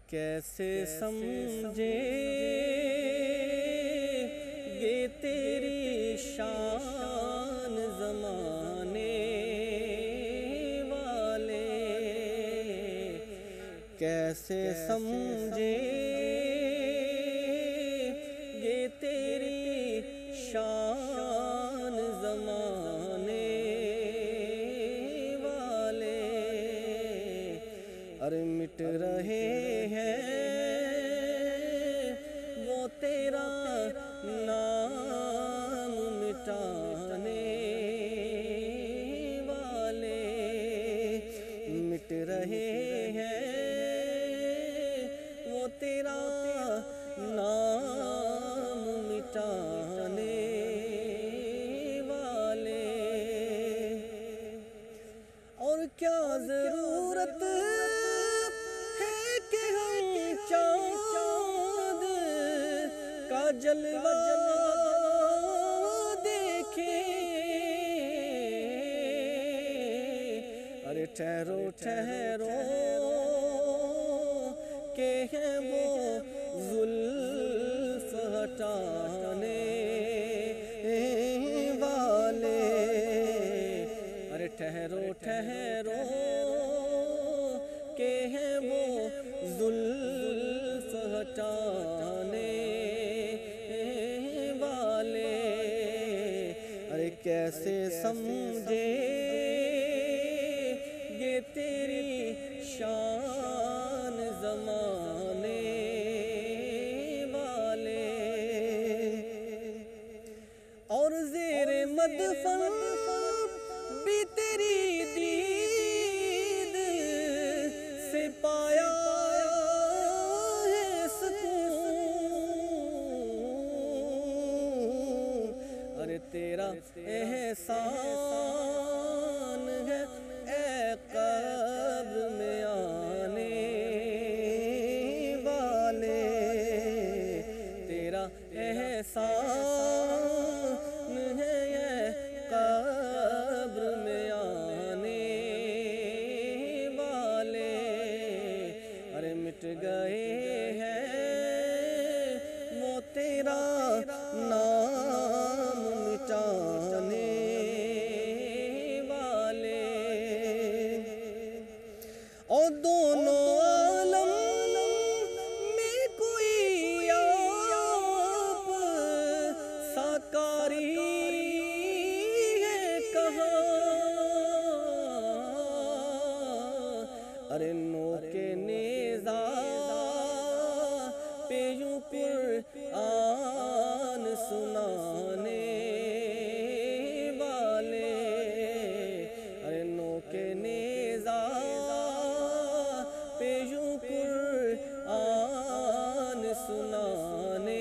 कैसे समझे ये तेरी शान ज़माने वाले, कैसे समझे ये तेरी शान ज़माने वाले। अरे मिट रहे हैं वो तेरा नाम मिटाने वाले, मिट रहे हैं वो तेरा नाम मिटाने वाले। और क्या ज़रूरत है कि हम चाँद का जलवा देखें। अरे ठहरो ठहरो के हैं वो जुल्फ हटाने वाले। अरे ठहरो ठहरो के हैं वो जुल्फ हटाने वाले। अरे कैसे समझे ये तेरी शान ज़माने वाले। और ज़ेरे मदफ़न भी तेरी दीद से पाया है सुकून। अरे तेरा एहसान है ए कब्र में आने वाले, तेरा एहसान है ये कब्र में आने वाले। अरे मिट गए हैं वो तेरा नाम मिटाने वाले। और दोनों आलम में कोई आप साकारी है कहाँ। अरे नो के नेज़ा पे यूं कुरान सुनाने वाले। अरे नो के नेज़ा पे यूं कुरान सुनाने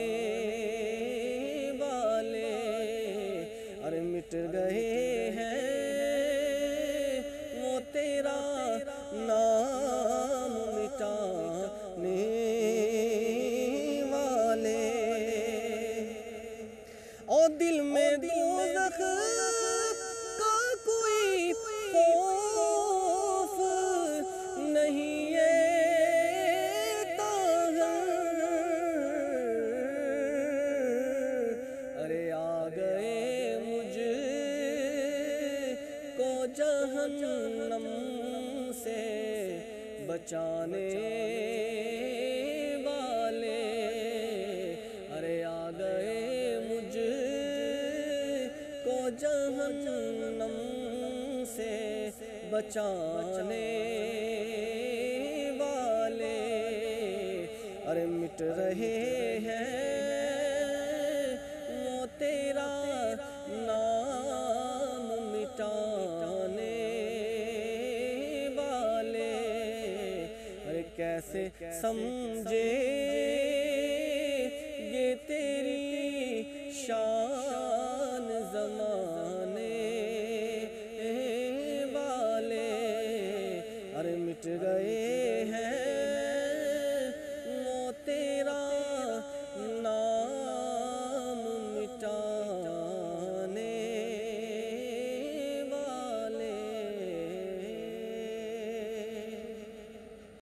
वाले। अरे मिट गए हैं वो तेरा नाम मिटाने वाले। और दिल में दोज़ख का कोई खौफ नहीं है ताहर। अरे आ गए मुझको जहन्नम से बचाने वाले। अरे आ गए मुझको जहन्नम से बचाने वाले। अरे मिट रहे हैं वो तेरा नाम मिटाने वाले। अरे कैसे समझे ये तेरी शान